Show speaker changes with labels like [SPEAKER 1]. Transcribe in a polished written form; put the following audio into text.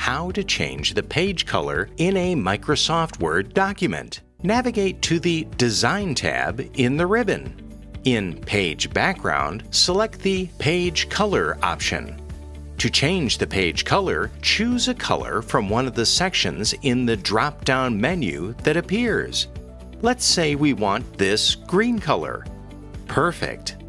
[SPEAKER 1] how to change the page color in a Microsoft Word document. Navigate to the Design tab in the ribbon. In Page Background, select the Page Color option. To change the page color, choose a color from one of the sections in the drop-down menu that appears. Let's say we want this green color. Perfect!